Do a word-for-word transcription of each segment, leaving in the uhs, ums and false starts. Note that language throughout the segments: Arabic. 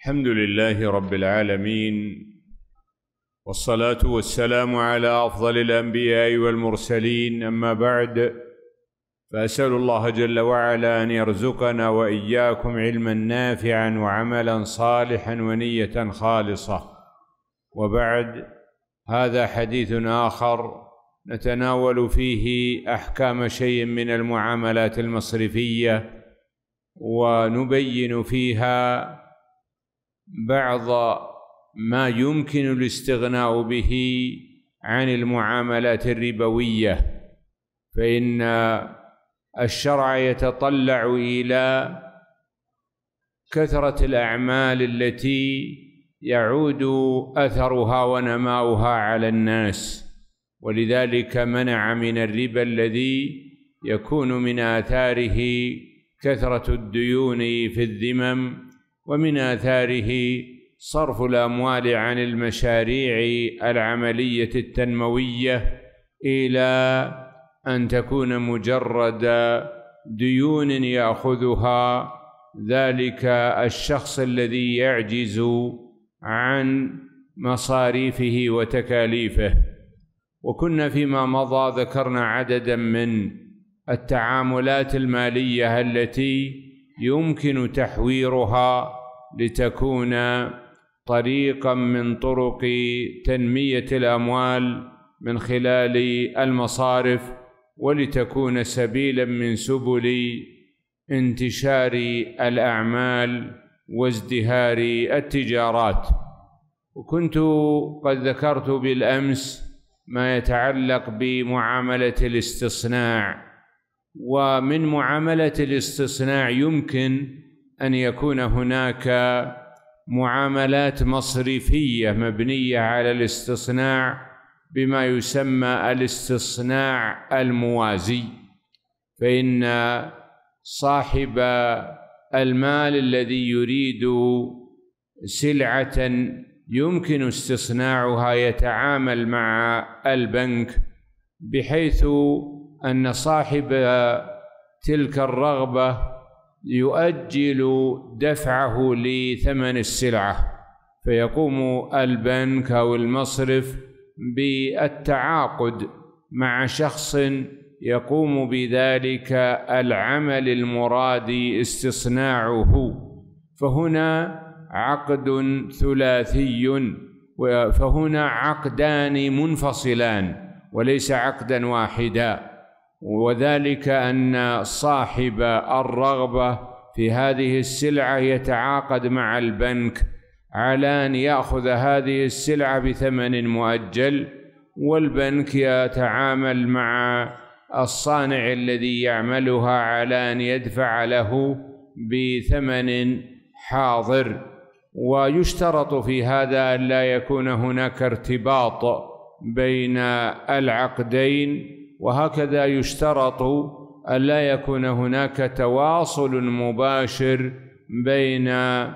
الحمد لله رب العالمين، والصلاة والسلام على أفضل الأنبياء والمرسلين، أما بعد، فأسأل الله جل وعلا أن يرزقنا وإياكم علما نافعا وعملا صالحا ونية خالصة. وبعد، هذا حديث آخر نتناول فيه أحكام شيء من المعاملات المصرفية، ونبين فيها بعض ما يمكن الاستغناء به عن المعاملات الربوية، فإن الشرع يتطلع إلى كثرة الأعمال التي يعود أثرها ونماؤها على الناس، ولذلك منع من الربا الذي يكون من آثاره كثرة الديون في الذمم، ومن آثاره صرف الأموال عن المشاريع العملية التنموية إلى أن تكون مجرد ديون يأخذها ذلك الشخص الذي يعجز عن مصاريفه وتكاليفه. وكنا فيما مضى ذكرنا عددا من التعاملات المالية التي يمكن تحويرها لتكون طريقا من طرق تنمية الأموال من خلال المصارف، ولتكون سبيلا من سبل انتشار الأعمال وازدهار التجارات. وكنت قد ذكرت بالأمس ما يتعلق بمعاملة الاستصناع، ومن معاملة الاستصناع يمكن أن يكون هناك معاملات مصرفية مبنية على الاستصناع بما يسمى الاستصناع الموازي، فإن صاحب المال الذي يريد سلعة يمكن استصناعها يتعامل مع البنك بحيث أن صاحب تلك الرغبة يؤجل دفعه لثمن السلعة، فيقوم البنك أو المصرف بالتعاقد مع شخص يقوم بذلك العمل المراد استصناعه، فهنا عقد ثلاثي، فهنا عقدان منفصلان وليس عقدا واحدا، وذلك أن صاحب الرغبة في هذه السلعة يتعاقد مع البنك على أن يأخذ هذه السلعة بثمن مؤجل، والبنك يتعامل مع الصانع الذي يعملها على أن يدفع له بثمن حاضر. ويشترط في هذا أن لا يكون هناك ارتباط بين العقدين، وهكذا يشترط أن لا يكون هناك تواصل مباشر بين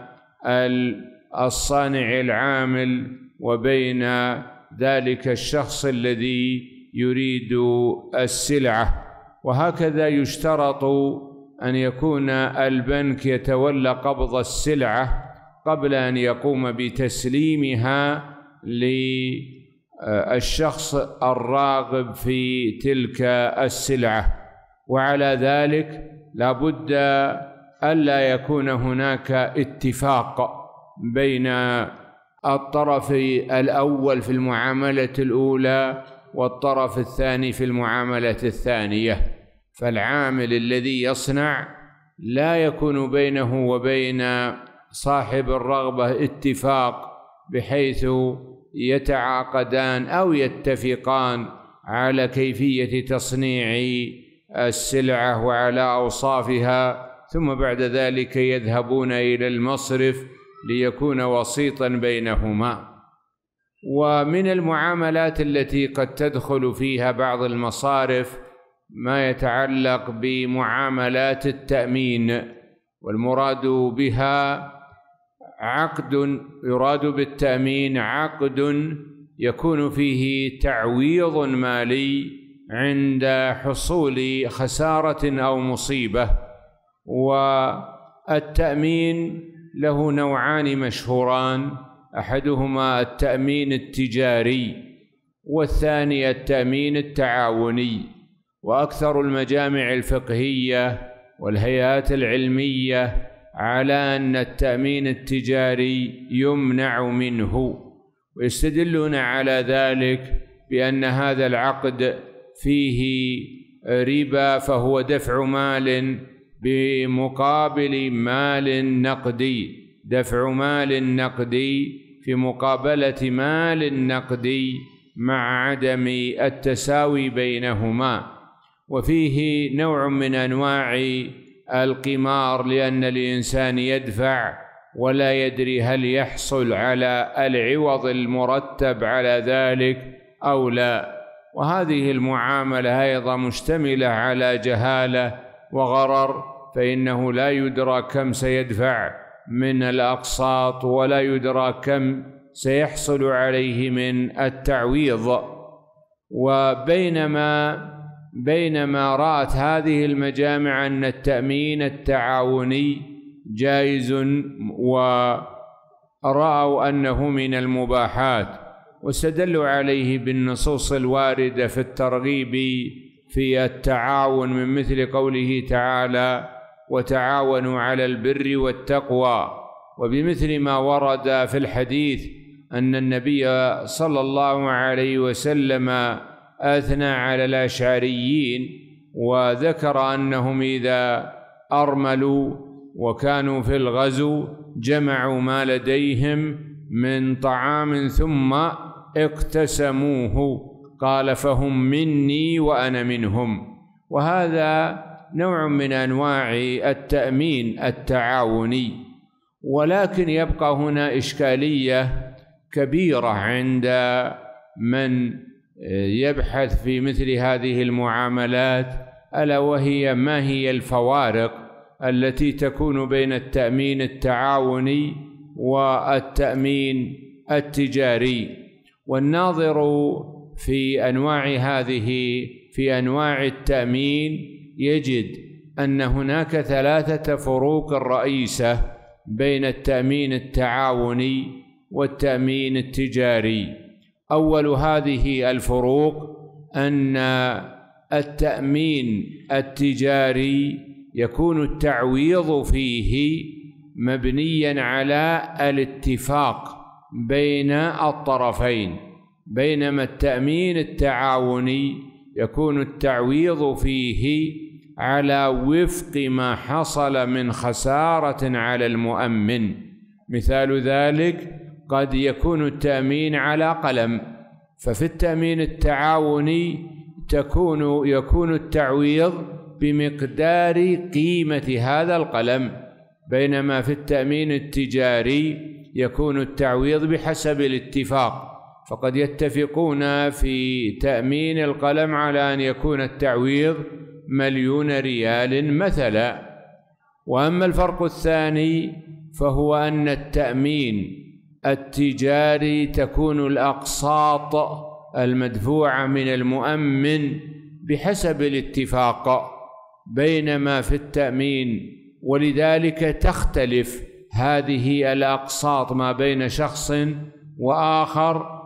الصانع العامل وبين ذلك الشخص الذي يريد السلعة. وهكذا يشترط أن يكون البنك يتولى قبض السلعة قبل أن يقوم بتسليمها للشخص الراغب في تلك السلعة، وعلى ذلك لا بد ألا يكون هناك اتفاق بين الطرف الأول في المعاملة الأولى والطرف الثاني في المعاملة الثانية، فالعامل الذي يصنع لا يكون بينه وبين صاحب الرغبة اتفاق بحيث يتعاقدان أو يتفقان على كيفية تصنيع السلعة وعلى أوصافها، ثم بعد ذلك يذهبون إلى المصرف ليكون وسيطا بينهما. ومن المعاملات التي قد تدخل فيها بعض المصارف ما يتعلق بمعاملات التأمين، والمراد بها عقد يراد بالتأمين عقد يكون فيه تعويض مالي عند حصول خسارة أو مصيبة. والتأمين له نوعان مشهوران، أحدهما التأمين التجاري والثاني التأمين التعاوني. وأكثر المجامع الفقهية والهيئات العلمية على أن التأمين التجاري يمنع منه، ويستدلون على ذلك بأن هذا العقد فيه ربا، فهو دفع مال بمقابل مال نقدي، دفع مال نقدي في مقابلة مال نقدي مع عدم التساوي بينهما. وفيه نوع من أنواع القمار، لأن الإنسان يدفع ولا يدري هل يحصل على العوض المرتب على ذلك أو لا. وهذه المعاملة أيضا مشتملة على جهالة وغرر، فإنه لا يدرى كم سيدفع من الأقساط ولا يدرى كم سيحصل عليه من التعويض. وبينما بينما رأت هذه المجامع أن التأمين التعاوني جائز ورأوا أنه من المباحات، واستدلوا عليه بالنصوص الواردة في الترغيب في التعاون، من مثل قوله تعالى: وتعاونوا على البر والتقوى، وبمثل ما ورد في الحديث أن النبي صلى الله عليه وسلم أثنى على الأشعريين وذكر أنهم إذا أرملوا وكانوا في الغزو جمعوا ما لديهم من طعام ثم اقتسموه، قال: فهم مني وأنا منهم. وهذا نوع من أنواع التأمين التعاوني. ولكن يبقى هنا إشكالية كبيرة عند من يبحث في مثل هذه المعاملات، ألا وهي: ما هي الفوارق التي تكون بين التأمين التعاوني والتأمين التجاري؟ والناظر في أنواع هذه في أنواع التأمين يجد أن هناك ثلاثة فروق رئيسة بين التأمين التعاوني والتأمين التجاري. أول هذه الفروق أن التأمين التجاري يكون التعويض فيه مبنياً على الاتفاق بين الطرفين، بينما التأمين التعاوني يكون التعويض فيه على وفق ما حصل من خسارة على المؤمن. مثال ذلك: قد يكون التأمين على قلم، ففي التأمين التعاوني تكون يكون التعويض بمقدار قيمة هذا القلم، بينما في التأمين التجاري يكون التعويض بحسب الاتفاق، فقد يتفقون في تأمين القلم على أن يكون التعويض مليون ريال مثلا. وأما الفرق الثاني فهو أن التأمين التجاري تكون الأقساط المدفوعة من المؤمن بحسب الاتفاق، بينما في التأمين ولذلك تختلف هذه الأقساط ما بين شخص وآخر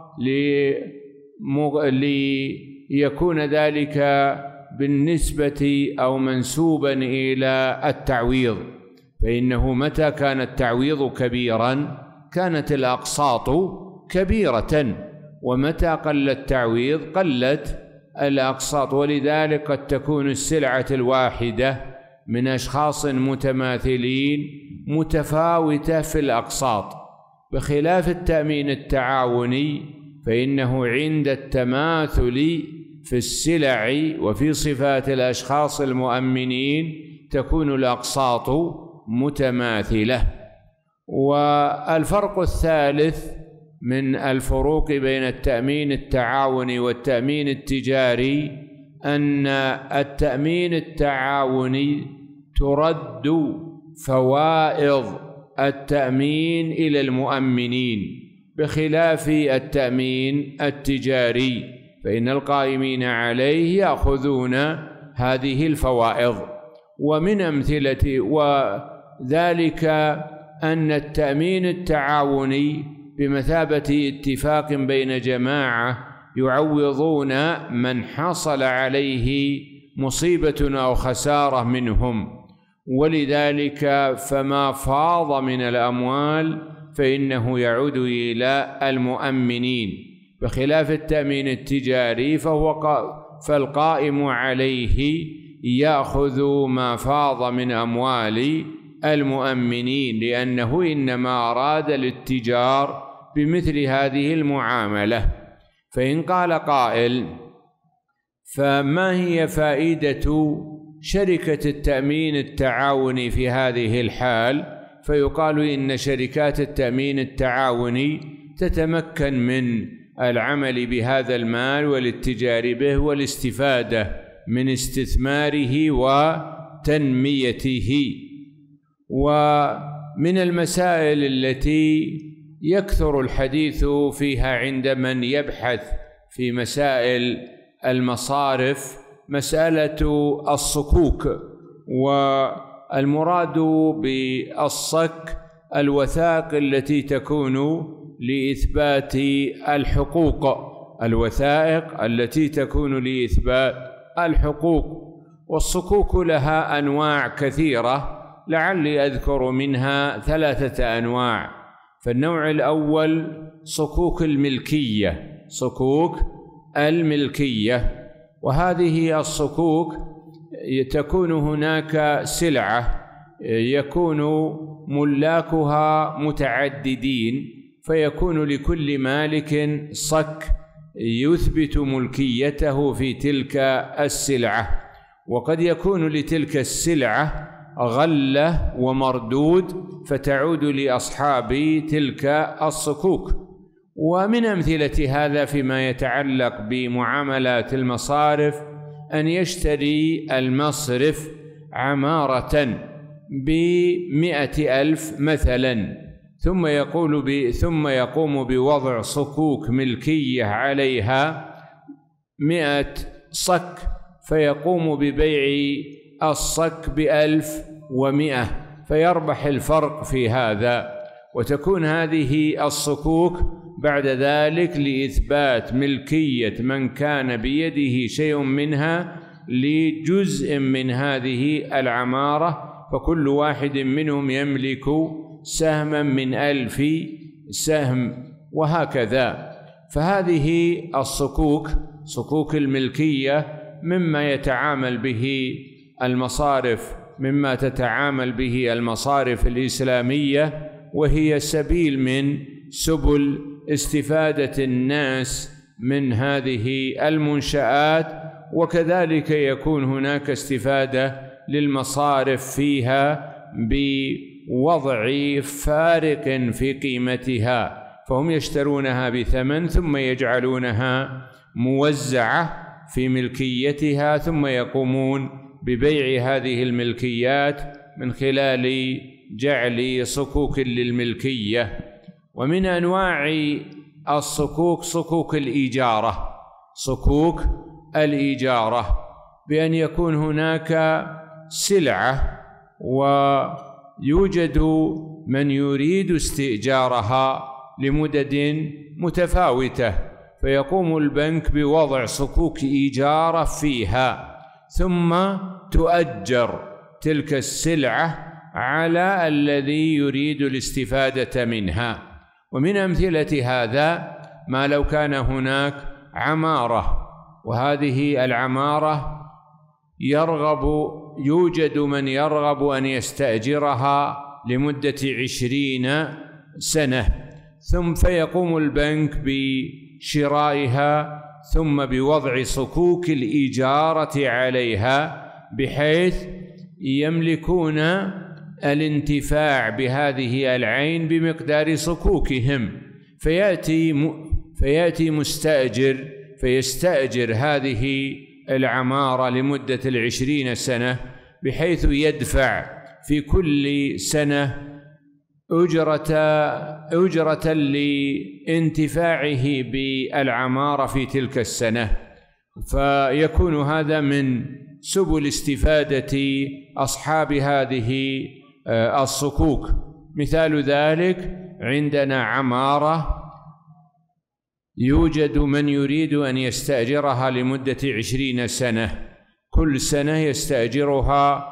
ليكون ذلك بالنسبة أو منسوبا إلى التعويض، فإنه متى كان التعويض كبيرا كانت الأقساط كبيرة، ومتى قل التعويض قلت الأقساط. ولذلك قد تكون السلعة الواحدة من أشخاص متماثلين متفاوتة في الأقساط، بخلاف التأمين التعاوني فإنه عند التماثل في السلع وفي صفات الأشخاص المؤمنين تكون الأقساط متماثلة. والفرق الثالث من الفروق بين التأمين التعاوني والتأمين التجاري أن التأمين التعاوني ترد فوائض التأمين إلى المؤمنين، بخلاف التأمين التجاري فإن القائمين عليه يأخذون هذه الفوائض. ومن أمثلة وذلك أن التأمين التعاوني بمثابة اتفاق بين جماعة يعوضون من حصل عليه مصيبة أو خسارة منهم، ولذلك فما فاض من الأموال فإنه يعود إلى المؤمنين، بخلاف التأمين التجاري فهو فالقائم عليه يأخذ ما فاض من أموال المؤمنين، لأنه إنما أراد الاتجار بمثل هذه المعاملة. فإن قال قائل: فما هي فائدة شركة التأمين التعاوني في هذه الحال؟ فيقال إن شركات التأمين التعاوني تتمكن من العمل بهذا المال والاتجار به والاستفادة من استثماره وتنميته. ومن المسائل التي يكثر الحديث فيها عند من يبحث في مسائل المصارف مسألة الصكوك، والمراد بالصك الوثائق التي تكون لإثبات الحقوق، الوثائق التي تكون لإثبات الحقوق. والصكوك لها أنواع كثيرة، لعلي أذكر منها ثلاثة أنواع. فالنوع الأول صكوك الملكية، صكوك الملكية، وهذه الصكوك تكون هناك سلعة يكون ملاكها متعددين، فيكون لكل مالك صك يثبت ملكيته في تلك السلعة، وقد يكون لتلك السلعة غلة ومردود فتعود لأصحاب تلك الصكوك. ومن أمثلة هذا فيما يتعلق بمعاملات المصارف أن يشتري المصرف عمارة بمئة ألف مثلا، ثم يقول ب... ثم يقوم بوضع صكوك ملكية عليها مئة صك، فيقوم ببيع الصك بألف ومئة، فيربح الفرق في هذا. وتكون هذه الصكوك بعد ذلك لإثبات ملكية من كان بيده شيء منها لجزء من هذه العمارة، فكل واحد منهم يملك سهما من ألف سهم، وهكذا. فهذه الصكوك صكوك الملكية مما يتعامل به المصارف مما تتعامل به المصارف الإسلامية، وهي سبيل من سبل استفادة الناس من هذه المنشآت، وكذلك يكون هناك استفادة للمصارف فيها بوضع فارق في قيمتها، فهم يشترونها بثمن ثم يجعلونها موزعة في ملكيتها، ثم يقومون ببيع هذه الملكيات من خلال جعل صكوك للملكية. ومن أنواع الصكوك صكوك الإيجارة، صكوك الإيجارة بأن يكون هناك سلعة ويوجد من يريد استئجارها لمدد متفاوتة، فيقوم البنك بوضع صكوك إيجارة فيها، ثم تؤجر تلك السلعة على الذي يريد الاستفادة منها. ومن أمثلة هذا ما لو كان هناك عمارة، وهذه العمارة يرغب يوجد من يرغب أن يستأجرها لمدة عشرين سنة، ثم فيقوم البنك بشرائها ثم بوضع صكوك الإيجارة عليها، بحيث يملكون الانتفاع بهذه العين بمقدار صكوكهم. فيأتي فيأتي مستأجر فيستأجر هذه العمارة لمدة العشرين سنة، بحيث يدفع في كل سنة أجرة أجرة لانتفاعه بالعمارة في تلك السنة. فيكون هذا من سبل استفادة أصحاب هذه الصكوك. مثال ذلك عندنا عمارة يوجد من يريد أن يستأجرها لمدة عشرين سنة، كل سنة يستأجرها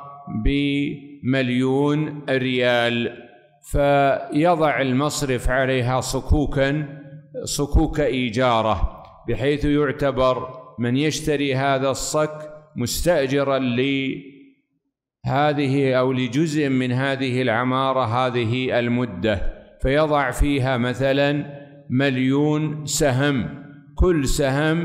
بمليون ريال، فيضع المصرف عليها صكوكا صكوك إيجاره، بحيث يعتبر من يشتري هذا الصك مستأجرا لهذه أو لجزء من هذه العمارة هذه المدة، فيضع فيها مثلا مليون سهم، كل سهم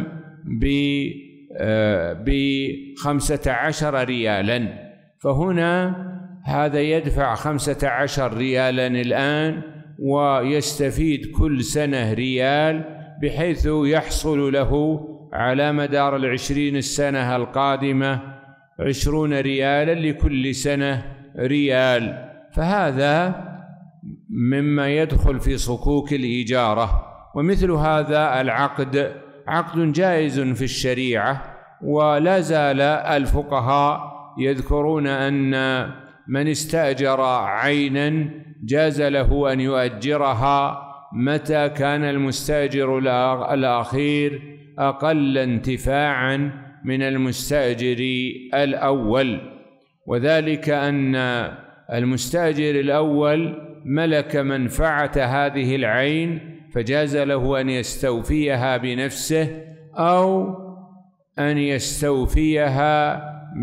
بخمسة عشر ريالا، فهنا هذا يدفع خمسة عشر ريالا الآن ويستفيد كل سنة ريال، بحيث يحصل له على مدار العشرين السنة القادمة عشرون ريالا لكل سنة ريال، فهذا مما يدخل في صكوك الإجارة. ومثل هذا العقد عقد جائز في الشريعة، ولا زال الفقهاء يذكرون أن من استأجر عينا جاز له أن يؤجرها متى كان المستأجر الأخير أقل انتفاعا من المستأجر الأول، وذلك أن المستأجر الأول ملك منفعة هذه العين، فجاز له أن يستوفيها بنفسه أو أن يستوفيها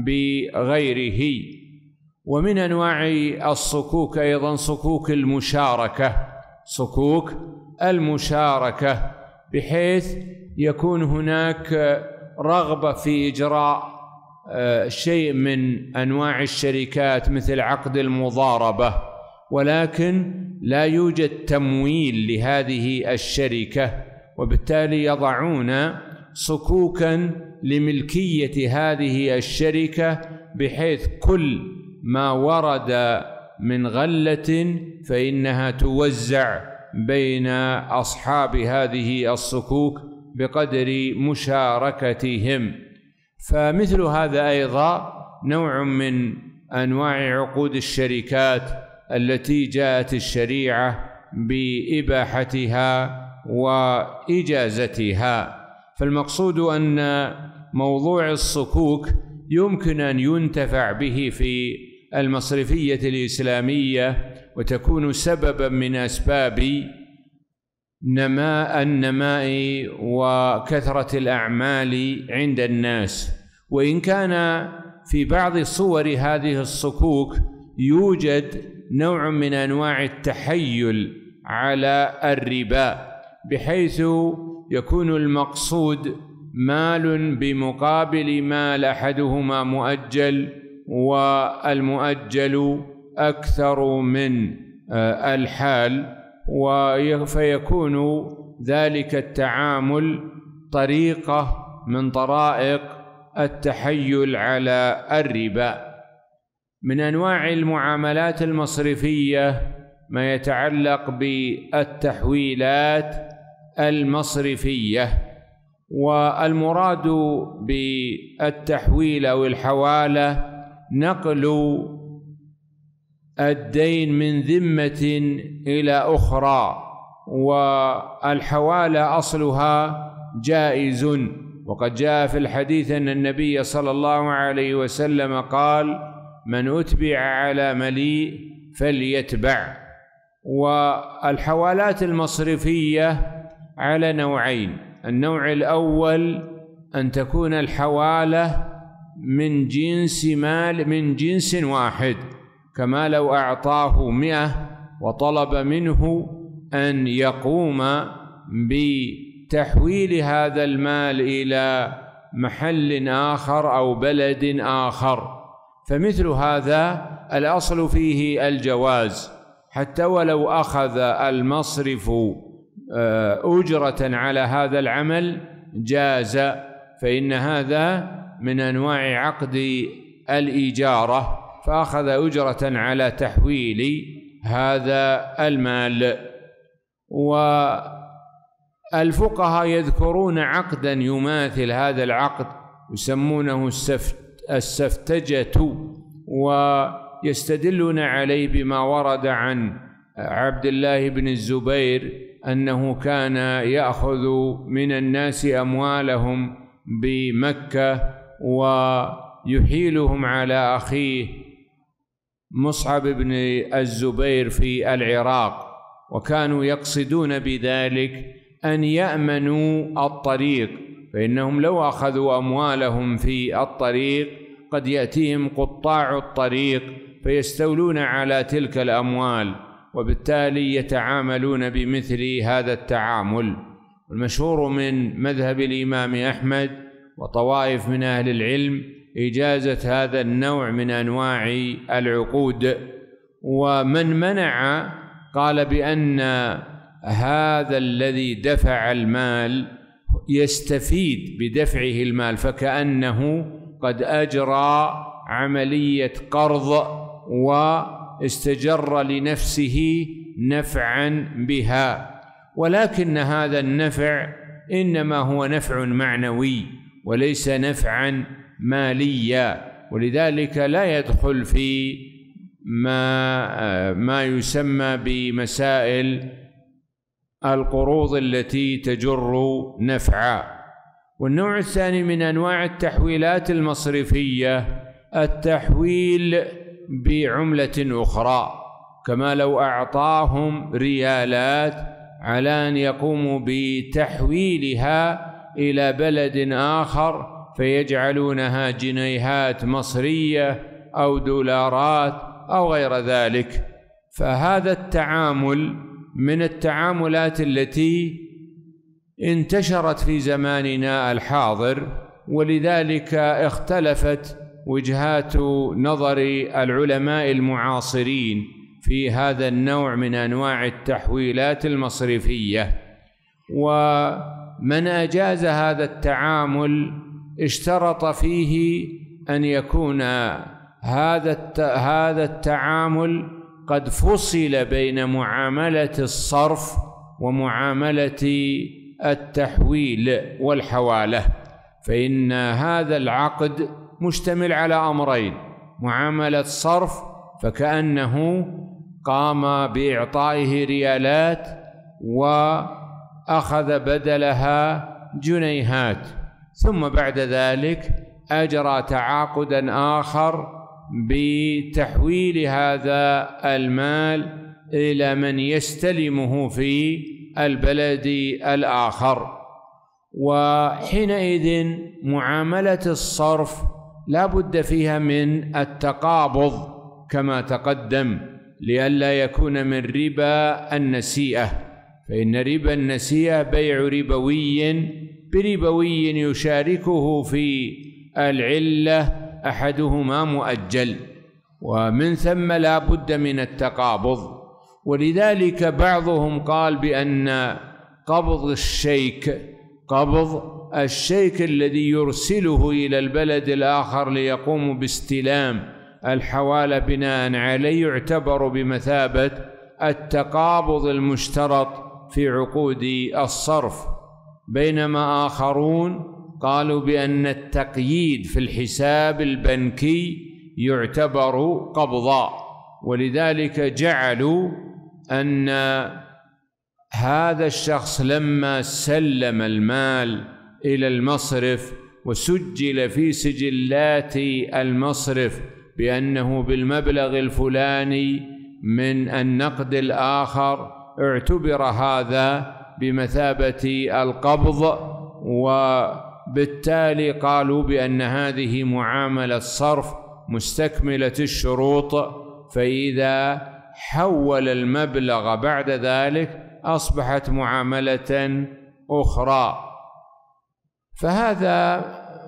بغيره. ومن أنواع الصكوك أيضا صكوك المشاركة، صكوك المشاركة بحيث يكون هناك رغبة في إجراء شيء من أنواع الشركات مثل عقد المضاربة، ولكن لا يوجد تمويل لهذه الشركة، وبالتالي يضعون صكوكا لملكية هذه الشركة، بحيث كل ما ورد من غلة فإنها توزع بين أصحاب هذه الصكوك بقدر مشاركتهم. فمثل هذا أيضا نوع من أنواع عقود الشركات التي جاءت الشريعة بإباحتها وإجازتها. فالمقصود أن موضوع الصكوك يمكن أن ينتفع به في المصرفية الإسلامية، وتكون سببا من أسباب نماء النماء وكثرة الأعمال عند الناس. وإن كان في بعض صور هذه الصكوك يوجد نوع من أنواع التحيل على الربا، بحيث يكون المقصود مال بمقابل مال أحدهما مؤجل، والمؤجل أكثر من الحال، فيكون ذلك التعامل طريقة من طرائق التحيل على الربا. من أنواع المعاملات المصرفية ما يتعلق بالتحويلات المصرفية، والمراد بالتحويل أو الحوالة نقل الدين من ذمة إلى أخرى، والحوالة أصلها جائز، وقد جاء في الحديث أن النبي صلى الله عليه وسلم قال: من أتبع على مليء فليتبع. والحوالات المصرفية على نوعين: النوع الأول أن تكون الحوالة من جنس مال من جنس واحد، كما لو أعطاه مئة وطلب منه أن يقوم بتحويل هذا المال إلى محل آخر أو بلد آخر، فمثل هذا الأصل فيه الجواز، حتى ولو أخذ المصرف أجرة على هذا العمل جاز، فإن هذا من أنواع عقد الإجارة، فأخذ أجرة على تحويل هذا المال. والفقهاء يذكرون عقدا يماثل هذا العقد يسمونه السفتجة، ويستدلون عليه بما ورد عن عبد الله بن الزبير أنه كان يأخذ من الناس أموالهم بمكة ويحيلهم على أخيه مصعب بن الزبير في العراق، وكانوا يقصدون بذلك أن يأمنوا الطريق، فإنهم لو أخذوا أموالهم في الطريق قد يأتيهم قطاع الطريق فيستولون على تلك الأموال، وبالتالي يتعاملون بمثل هذا التعامل. المشهور من مذهب الإمام أحمد وطوائف من أهل العلم إجازة هذا النوع من أنواع العقود، ومن منع قال بأن هذا الذي دفع المال يستفيد بدفعه المال، فكأنه قد أجرى عملية قرض واستجر لنفسه نفعا بها، ولكن هذا النفع إنما هو نفع معنوي وليس نفعا ماليا، ولذلك لا يدخل في ما ما يسمى بمسائل القروض التي تجر نفعا. والنوع الثاني من أنواع التحويلات المصرفية التحويل بعملة أخرى، كما لو أعطاهم ريالات على أن يقوموا بتحويلها إلى بلد آخر فيجعلونها جنيهات مصرية أو دولارات أو غير ذلك. فهذا التعامل من التعاملات التي انتشرت في زماننا الحاضر، ولذلك اختلفت وجهات نظر العلماء المعاصرين في هذا النوع من أنواع التحويلات المصرفية. ومن أجاز هذا التعامل اشترط فيه أن يكون هذا هذا التعامل قد فصل بين معاملة الصرف ومعاملة التحويل والحوالة، فإن هذا العقد مشتمل على أمرين: معاملة صرف فكأنه قام بإعطائه ريالات وأخذ بدلها جنيهات، ثم بعد ذلك أجرى تعاقدا آخر بتحويل هذا المال إلى من يستلمه في البلد الآخر. وحينئذ معاملة الصرف لا بد فيها من التقابض كما تقدم، لئلا يكون من ربا النسيئة، فإن ربا النسيئة بيع ربوي بربوي يشاركه في العلة أحدهما مؤجل، ومن ثم لا بد من التقابض. ولذلك بعضهم قال بأن قبض الشيك قبض الشيك الذي يرسله إلى البلد الآخر ليقوم باستلام الحوالة بناء عليه يعتبر بمثابة التقابض المشترط في عقود الصرف، بينما آخرون قالوا بأن التقييد في الحساب البنكي يعتبر قبضا، ولذلك جعلوا أن هذا الشخص لما سلم المال إلى المصرف وسجل في سجلات المصرف بأنه بالمبلغ الفلاني من النقد الآخر، اعتبر هذا بمثابة القبض، وبالتالي قالوا بأن هذه معاملة صرف مستكملة الشروط، فإذا حول المبلغ بعد ذلك أصبحت معاملة أخرى. فهذا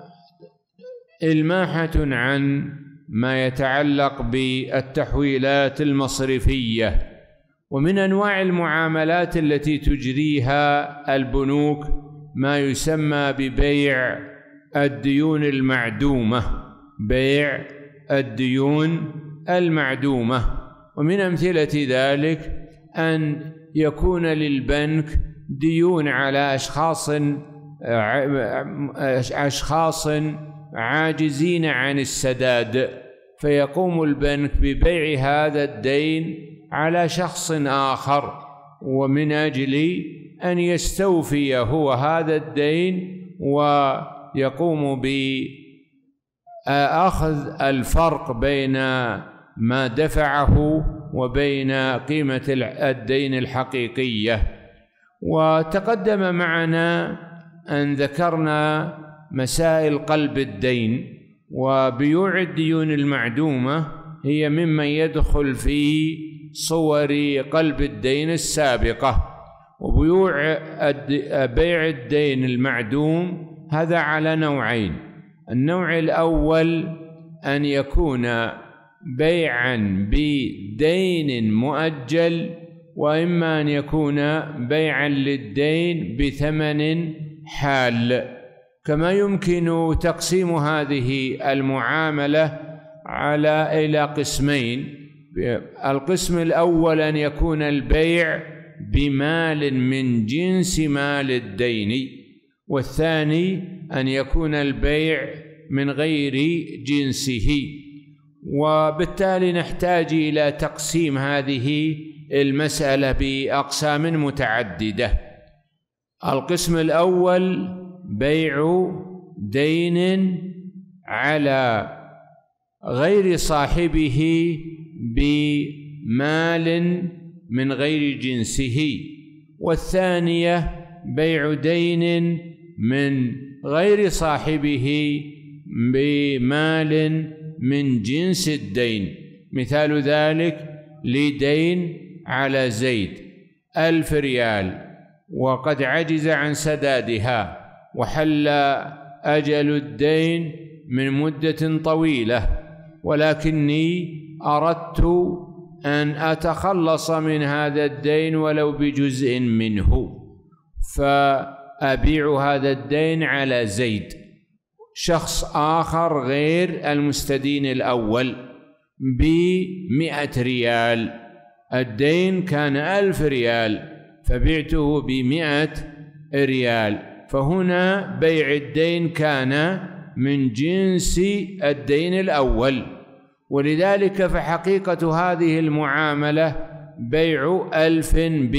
إلماحة عن ما يتعلق بالتحويلات المصرفية. ومن أنواع المعاملات التي تجريها البنوك ما يسمى ببيع الديون المعدومة، بيع الديون المعدومة. ومن أمثلة ذلك أن يكون للبنك ديون على أشخاص أشخاص عاجزين عن السداد، فيقوم البنك ببيع هذا الدين على شخص آخر، ومن أجل أن يستوفي هو هذا الدين ويقوم بأخذ الفرق بين ما دفعه وبين قيمة الدين الحقيقية. وتقدم معنا أن ذكرنا مسائل قلب الدين، وبيوع الديون المعدومة هي ممن يدخل في صور قلب الدين السابقة. وبيوع بيع الدين المعدوم هذا على نوعين: النوع الأول أن يكون بيعا بدين مؤجل، وإما أن يكون بيعا للدين بثمن حال. كما يمكن تقسيم هذه المعاملة على إلى قسمين: القسم الأول أن يكون البيع بمال من جنس مال الدين، والثاني أن يكون البيع من غير جنسه. وبالتالي نحتاج إلى تقسيم هذه المسألة بأقسام متعددة. القسم الأول بيع دين على غير صاحبه بمال من غير جنسه، والثانية بيع دين من غير صاحبه بمال من جنس الدين. مثال ذلك: لدين على زيد ألف ريال وقد عجز عن سدادها، وحل أجل الدين من مدة طويلة، ولكني أردت أن أتخلص من هذا الدين ولو بجزء منه، فأبيع هذا الدين على زيد، شخص آخر غير المستدين الأول، بمئة ريال. الدين كان ألف ريال فبعته بمئة ريال، فهنا بيع الدين كان من جنس الدين الأول، ولذلك فحقيقة هذه المعاملة بيع ألف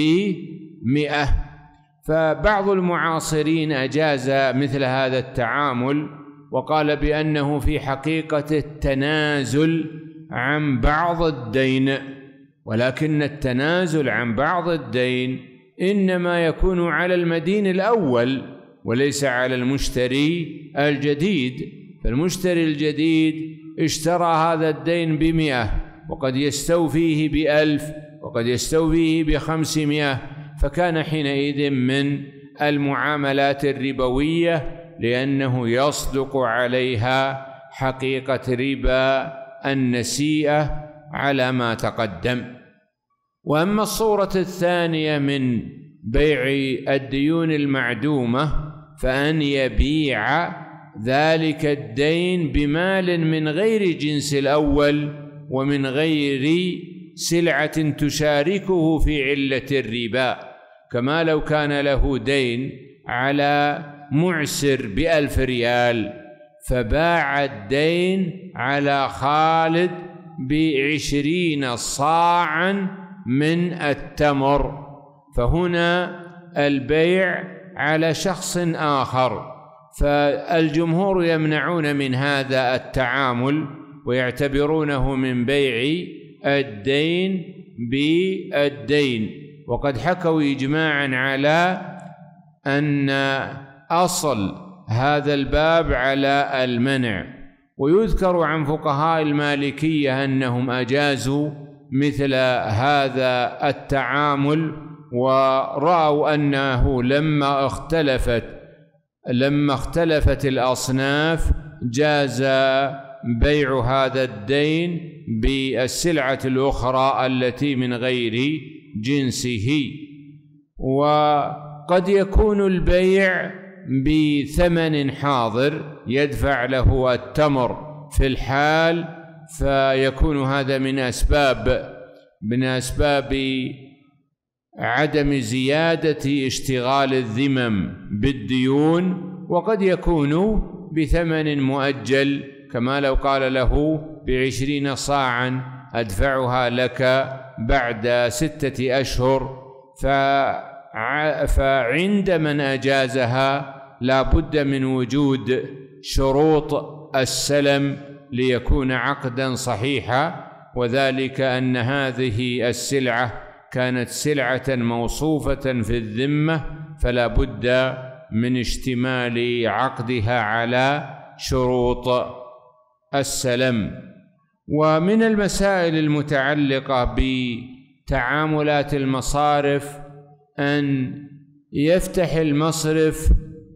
بمئة. فبعض المعاصرين أجاز مثل هذا التعامل، وقال بأنه في حقيقة التنازل عن بعض الدين، ولكن التنازل عن بعض الدين إنما يكون على المدين الأول وليس على المشتري الجديد. فالمشتري الجديد اشترى هذا الدين بمئة وقد يستوفيه بألف وقد يستوفيه بخمسمائة، فكان حينئذ من المعاملات الربوية، لأنه يصدق عليها حقيقة ربا النسيئة على ما تقدم. وأما الصورة الثانية من بيع الديون المعدومة فأن يبيع ذلك الدين بمال من غير جنس الأول ومن غير سلعة تشاركه في علة الربا، كما لو كان له دين على معسر بألف ريال فباع الدين على خالد بعشرين صاعا من التمر، فهنا البيع على شخص آخر. فالجمهور يمنعون من هذا التعامل ويعتبرونه من بيع الدين بالدين، وقد حكوا إجماعا على أن أصل هذا الباب على المنع. ويذكر عن فقهاء المالكية أنهم أجازوا مثل هذا التعامل، ورأوا أنه لما اختلفت لما اختلفت الأصناف جاز بيع هذا الدين بالسلعة الأخرى التي من غير جنسه. وقد يكون البيع بثمن حاضر يدفع له التمر في الحال، فيكون هذا من أسباب من أسباب عدم زيادة اشتغال الذمم بالديون. وقد يكون بثمن مؤجل كما لو قال له بعشرين صاعا أدفعها لك بعد ستة أشهر. فعند من أجازها لا بد من وجود شروط السلم ليكون عقدا صحيحا، وذلك أن هذه السلعة كانت سلعة موصوفة في الذمة، فلا بد من اشتمال عقدها على شروط السلم. ومن المسائل المتعلقة بتعاملات المصارف أن يفتح المصرف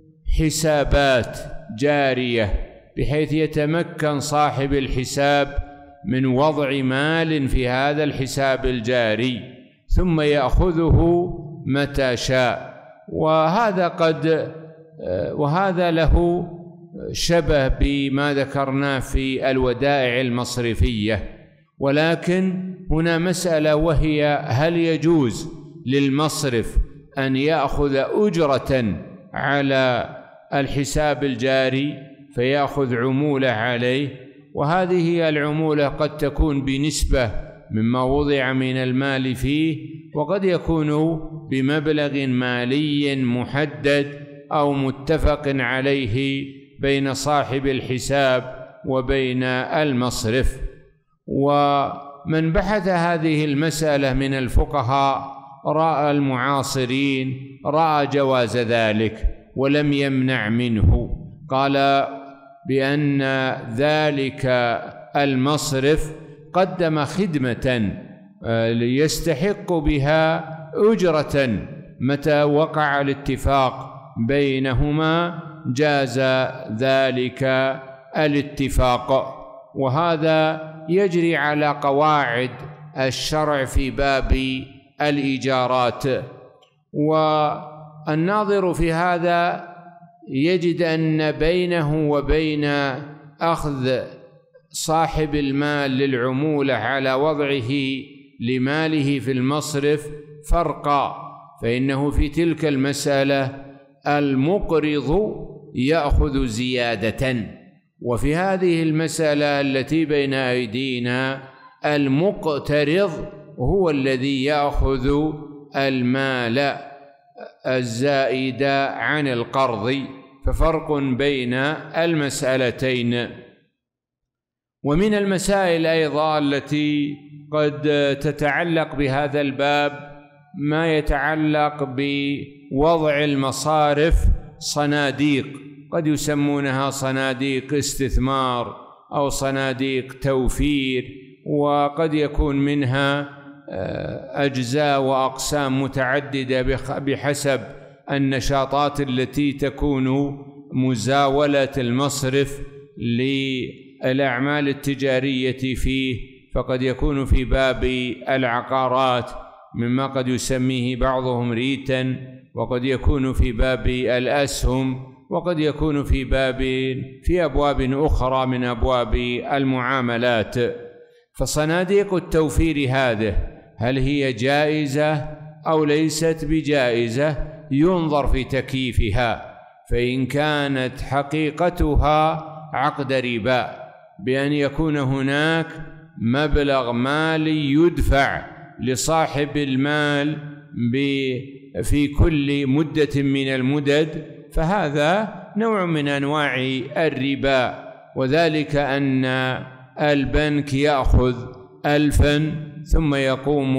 حسابات جارية بحيث يتمكن صاحب الحساب من وضع مال في هذا الحساب الجاري ثم يأخذه متى شاء، وهذا قد وهذا له شبه بما ذكرناه في الودائع المصرفية. ولكن هنا مسألة، وهي هل يجوز للمصرف أن يأخذ أجرة على الحساب الجاري فيأخذ عمولة عليه، وهذه العمولة قد تكون بنسبة مما وضع من المال فيه، وقد يكون بمبلغ مالي محدد أو متفق عليه بين صاحب الحساب وبين المصرف. ومن بحث هذه المسألة من الفقهاء رأى المعاصرين رأى جواز ذلك ولم يمنع منه، قال بأن ذلك المصرف قدم خدمة يستحق بها أجرة، متى وقع الاتفاق بينهما جاز ذلك الاتفاق. وهذا يجري على قواعد الشرع في باب الإيجارات. والناظر في هذا يجد أن بينه وبين أخذ صاحب المال للعمولة على وضعه لماله في المصرف فرقا، فإنه في تلك المسألة المقرض يأخذ زيادة، وفي هذه المسألة التي بين أيدينا المقترض هو الذي يأخذ المال الزائد عن القرض، ففرق بين المسألتين. ومن المسائل أيضا التي قد تتعلق بهذا الباب ما يتعلق بوضع المصارف صناديق، قد يسمونها صناديق استثمار أو صناديق توفير، وقد يكون منها أجزاء وأقسام متعددة بحسب النشاطات التي تكون مزاولة المصرف للأعمال التجارية فيه. فقد يكون في باب العقارات مما قد يسميه بعضهم ريتا، وقد يكون في باب الأسهم، وقد يكون في باب في أبواب أخرى من أبواب المعاملات. فصناديق التوفير هذه هل هي جائزة أو ليست بجائزة؟ ينظر في تكييفها، فإن كانت حقيقتها عقد ربا بأن يكون هناك مبلغ مالي يدفع لصاحب المال في كل مدة من المدد، فهذا نوع من أنواع الربا، وذلك أن البنك يأخذ ألفا ثم يقوم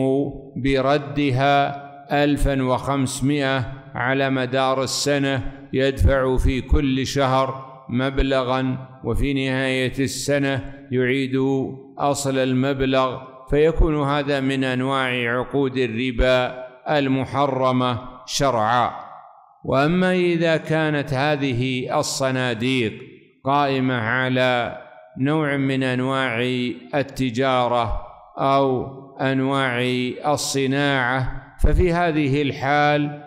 بردها ألفا وخمسمائة على مدار السنة، يدفع في كل شهر مبلغا، وفي نهاية السنة يعيد أصل المبلغ، فيكون هذا من أنواع عقود الربا المحرمة شرعا. وأما إذا كانت هذه الصناديق قائمة على نوع من أنواع التجارة أو أنواع الصناعة، ففي هذه الحال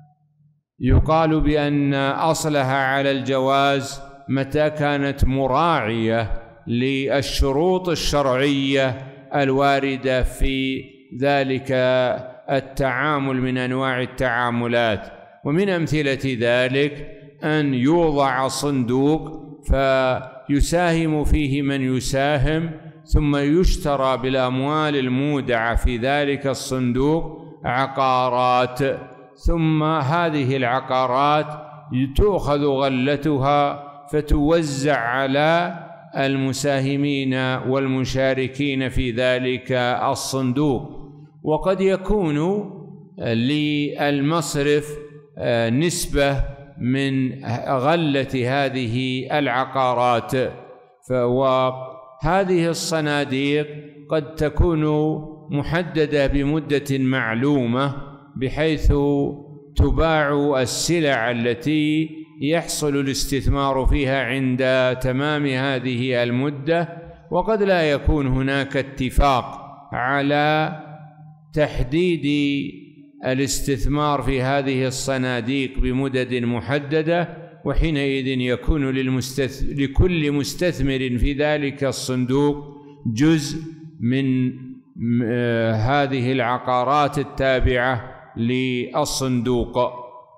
يقال بأن أصلها على الجواز متى كانت مراعية للشروط الشرعية الواردة في ذلك التعامل من أنواع التعاملات. ومن أمثلة ذلك أن يوضع صندوق فيساهم فيه من يساهم، ثم يشترى بالأموال المودعة في ذلك الصندوق عقارات، ثم هذه العقارات تؤخذ غلتها فتوزع على المساهمين والمشاركين في ذلك الصندوق. وقد يكون للمصرف نسبة من غلة هذه العقارات، وهذه الصناديق قد تكون محددة بمدة معلومة بحيث تباع السلع التي يحصل الاستثمار فيها عند تمام هذه المدة، وقد لا يكون هناك اتفاق على تحديد الاستثمار في هذه الصناديق بمدد محددة، وحينئذ يكون للمستث... لكل مستثمر في ذلك الصندوق جزء من هذه العقارات التابعة للصندوق.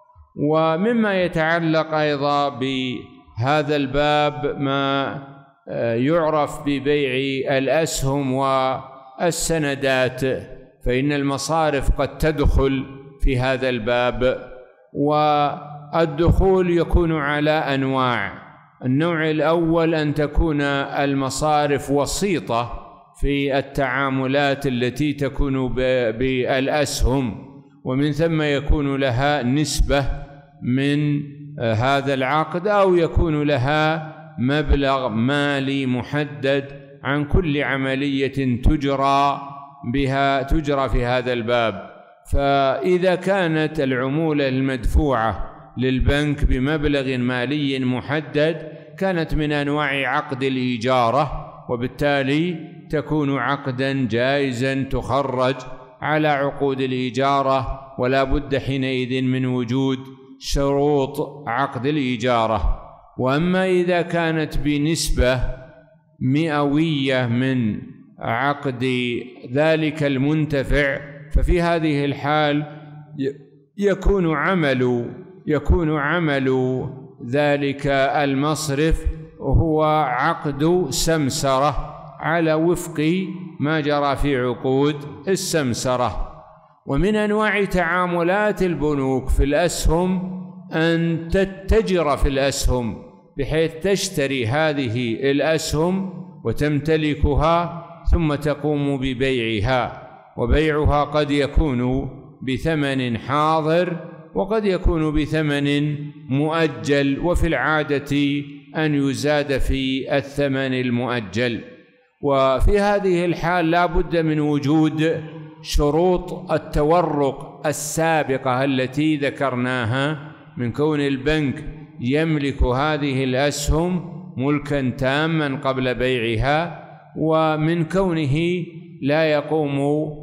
ومما يتعلق أيضا بهذا الباب ما يعرف ببيع الأسهم والسندات، فإن المصارف قد تدخل في هذا الباب، والدخول يكون على أنواع. النوع الأول أن تكون المصارف وسيطة في التعاملات التي تكون بالأسهم، ومن ثم يكون لها نسبة من هذا العقد، أو يكون لها مبلغ مالي محدد عن كل عملية تجرى بها تجرى في هذا الباب. فإذا كانت العمولة المدفوعة للبنك بمبلغ مالي محدد كانت من أنواع عقد الإجارة، وبالتالي تكون عقدا جائزا تخرج على عقود الإجارة، ولا بد حينئذ من وجود شروط عقد الإجارة. وأما إذا كانت بنسبة مئوية من عقد ذلك المنتفع، ففي هذه الحال يكون عمل يكون عمل ذلك المصرف هو عقد سمسرة على وفق ما جرى في عقود السمسرة. ومن أنواع تعاملات البنوك في الأسهم أن تتجر في الأسهم، بحيث تشتري هذه الأسهم وتمتلكها ثم تقوم ببيعها، وبيعها قد يكون بثمن حاضر وقد يكون بثمن مؤجل، وفي العادة أن يزاد في الثمن المؤجل. وفي هذه الحال لا بد من وجود شروط التورق السابقة التي ذكرناها، من كون البنك يملك هذه الأسهم ملكا تاما قبل بيعها، ومن كونه لا يقوم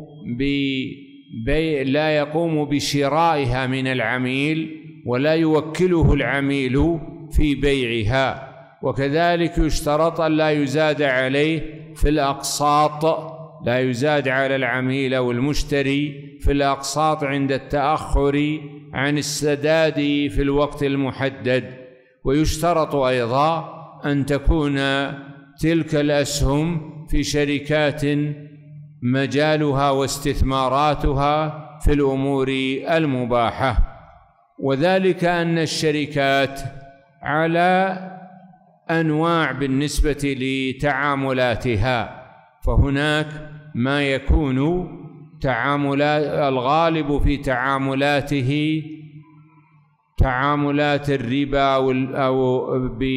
ببيع لا يقوم بشرائها من العميل، ولا يوكله العميل في بيعها. وكذلك يشترط أن لا يزاد عليه في الأقساط، لا يزاد على العميل أو المشتري في الأقساط عند التأخر عن السداد في الوقت المحدد. ويشترط أيضا أن تكون تلك الأسهم في شركات مجالها واستثماراتها في الأمور المباحة، وذلك أن الشركات على أنواع بالنسبة لتعاملاتها، فهناك ما يكون تعاملات الغالب في تعاملاته تعاملات الربا أو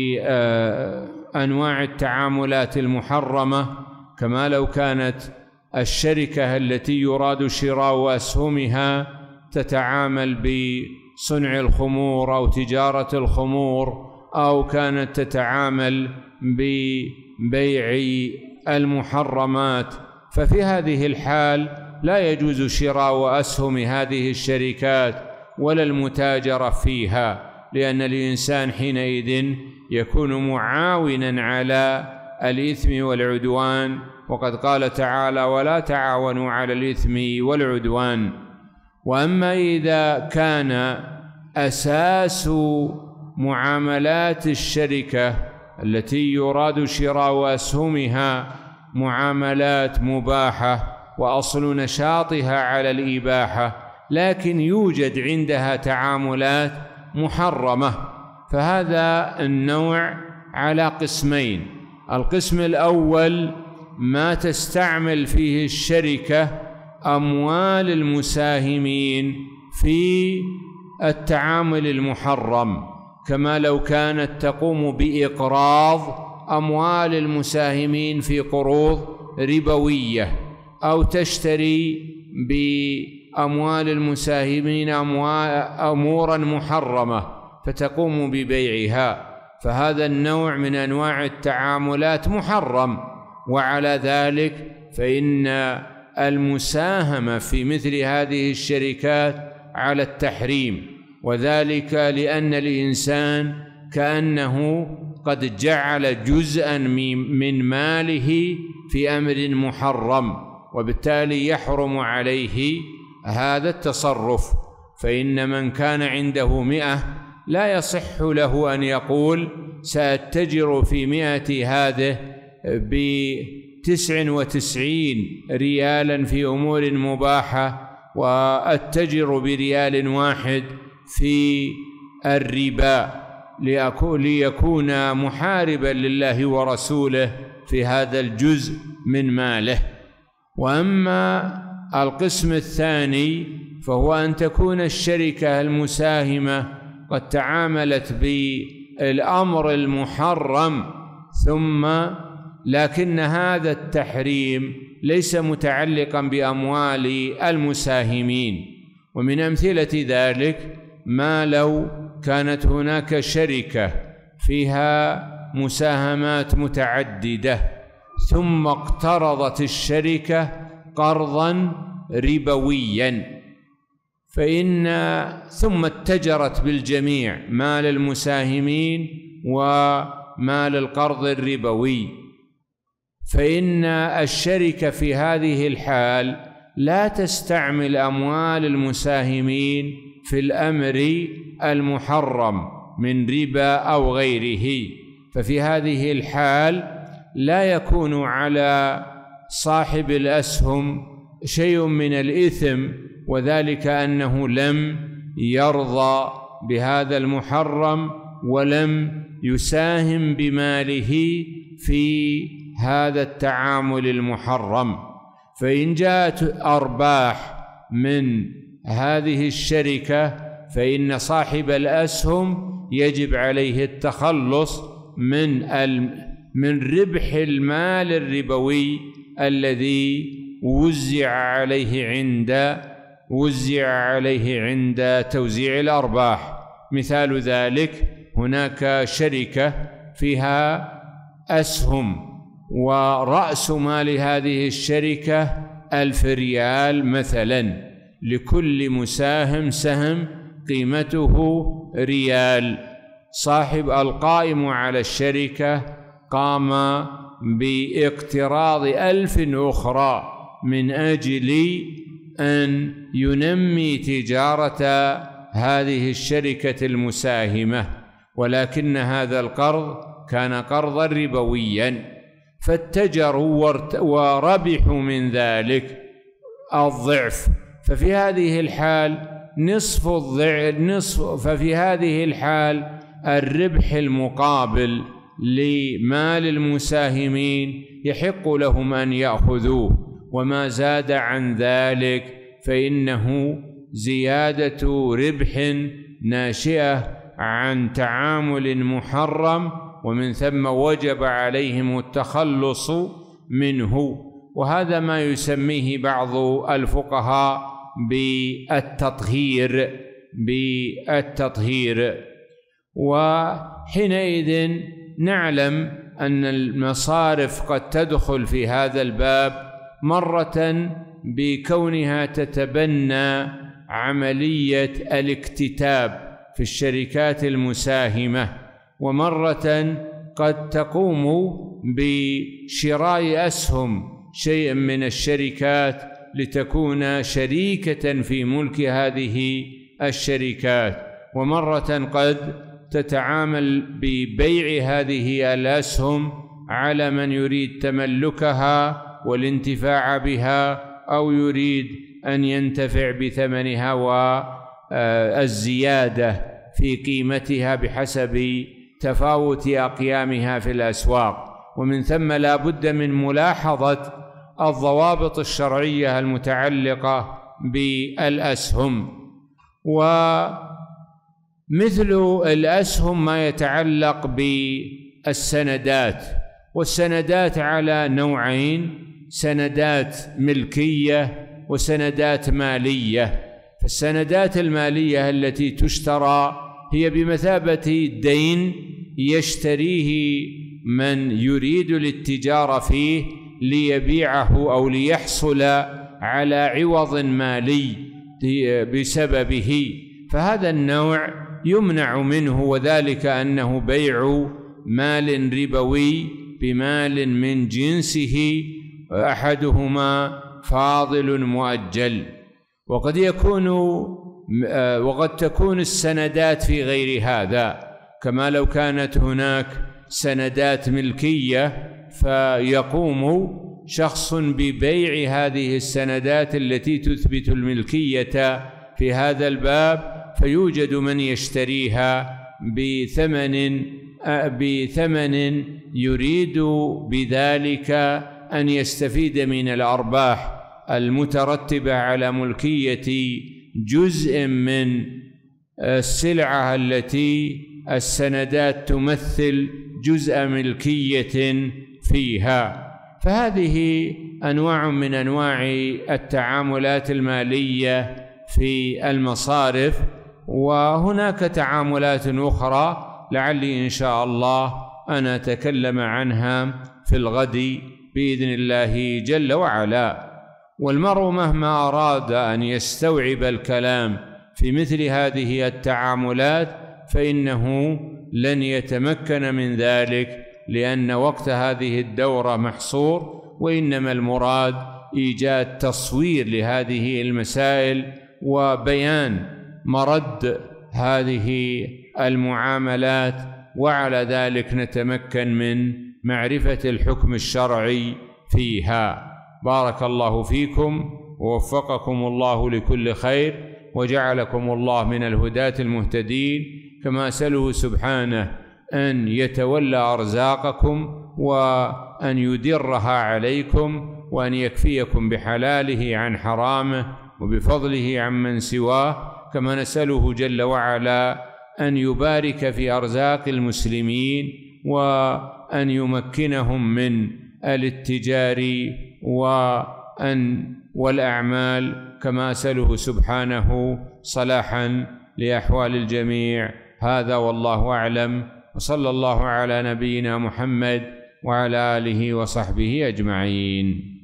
بأنواع التعاملات المحرمة، كما لو كانت الشركة التي يراد شراء أسهمها تتعامل بصنع الخمور أو تجارة الخمور، أو كانت تتعامل ببيع المحرمات، ففي هذه الحال لا يجوز شراء أسهم هذه الشركات ولا المتاجرة فيها، لأن الإنسان حينئذ يكون معاونا على الإثم والعدوان، وقد قال تعالى: ولا تعاونوا على الإثم والعدوان. وأما إذا كان أساس معاملات الشركة التي يراد شراء أسهمها معاملات مباحة وأصل نشاطها على الإباحة، لكن يوجد عندها تعاملات محرمة. فهذا النوع على قسمين: القسم الأول ما تستعمل فيه الشركة أموال المساهمين في التعامل المحرم، كما لو كانت تقوم بإقراض أموال المساهمين في قروض ربوية، أو تشتري بأموال المساهمين أمورا محرمة فتقوم ببيعها، فهذا النوع من أنواع التعاملات محرم. وعلى ذلك فإن المساهمة في مثل هذه الشركات على التحريم، وذلك لأن الإنسان كأنه قد جعل جزءا من ماله في أمر محرم، وبالتالي يحرم عليه هذا التصرف. فإن من كان عنده مئة لا يصح له أن يقول سأتجر في مئة هذه بتسع وتسعين ريالا في أمور مباحة، وأتجر بريال واحد في الربا، ليكون محاربا لله ورسوله في هذا الجزء من ماله. وأما القسم الثاني فهو أن تكون الشركة المساهمة قد تعاملت بالأمر المحرم، ثم لكن هذا التحريم ليس متعلقا بأموال المساهمين. ومن أمثلة ذلك ما لو كانت هناك شركة فيها مساهمات متعددة، ثم اقترضت الشركة قرضا ربويا، فإن ثم اتجرت بالجميع، مال المساهمين ومال القرض الربوي، فإن الشركة في هذه الحال لا تستعمل أموال المساهمين في الأمر المحرم من ربا أو غيره. ففي هذه الحال لا يكون على صاحب الأسهم شيء من الإثم، وذلك أنه لم يرضى بهذا المحرم ولم يساهم بماله في هذا التعامل المحرم. فإن جاءت أرباح من هذه الشركة فإن صاحب الأسهم يجب عليه التخلص من من ربح المال الربوي الذي وزع عليه عند وزع عليه عند توزيع الأرباح. مثال ذلك هناك شركة فيها أسهم، ورأس مال هذه الشركة ألف ريال مثلا، لكل مساهم سهم قيمته ريال. صاحب القائم على الشركة قام باقتراض ألف أخرى من أجل أن ينمي تجارة هذه الشركة المساهمة، ولكن هذا القرض كان قرضا ربويا، فاتجروا وربحوا من ذلك الضعف. ففي هذه الحال نصف الضعف نصف ففي هذه الحال الربح المقابل لمال المساهمين يحق لهم أن يأخذوه، وما زاد عن ذلك فإنه زيادة ربح ناشئة عن تعامل محرم، ومن ثم وجب عليهم التخلص منه. وهذا ما يسميه بعض الفقهاء بالتطهير بالتطهير وحينئذ نعلم أن المصارف قد تدخل في هذا الباب، مرة بكونها تتبنى عملية الاكتتاب في الشركات المساهمة، ومرة قد تقوم بشراء أسهم شيء من الشركات لتكون شريكة في ملك هذه الشركات، ومرة قد تتعامل ببيع هذه الأسهم على من يريد تملكها والانتفاع بها أو يريد أن ينتفع بثمنها والزيادة في قيمتها بحسب تفاوت أقيامها في الأسواق. ومن ثم لا بد من ملاحظة الضوابط الشرعية المتعلقة بالأسهم. ومثل الأسهم ما يتعلق بالسندات، والسندات على نوعين: سندات ملكية وسندات مالية. فالسندات المالية التي تشترى هي بمثابة دين يشتريه من يريد الاتجار فيه ليبيعه أو ليحصل على عوض مالي بسببه، فهذا النوع يمنع منه، وذلك أنه بيع مال ربوي بمال من جنسه أحدهما فاضل مؤجل. وقد يكون وقد تكون السندات في غير هذا، كما لو كانت هناك سندات ملكية فيقوم شخص ببيع هذه السندات التي تثبت الملكية في هذا الباب، فيوجد من يشتريها بثمن بثمن يريد بذلك أن يستفيد من الأرباح المترتبة على ملكية جزء من السلعة التي السندات تمثل جزء ملكية فيها. فهذه أنواع من أنواع التعاملات المالية في المصارف، وهناك تعاملات أخرى لعلي إن شاء الله أن أتكلم عنها في الغد بإذن الله جل وعلا. والمرء مهما أراد أن يستوعب الكلام في مثل هذه التعاملات فإنه لن يتمكن من ذلك، لأن وقت هذه الدورة محصور، وإنما المراد إيجاد تصوير لهذه المسائل وبيان مرد هذه المعاملات، وعلى ذلك نتمكن من معرفة الحكم الشرعي فيها. بارك الله فيكم ووفقكم الله لكل خير، وجعلكم الله من الهداة المهتدين. كما أسأله سبحانه أن يتولى أرزاقكم وأن يدرها عليكم، وأن يكفيكم بحلاله عن حرامه وبفضله عمن سواه. كما نسأله جل وعلا أن يبارك في أرزاق المسلمين، وأن يمكنهم من الاتجار وأن والأعمال، كما أسأله سبحانه صلاحا لأحوال الجميع. هذا والله أعلم، وصلى الله على نبينا محمد وعلى آله وصحبه أجمعين.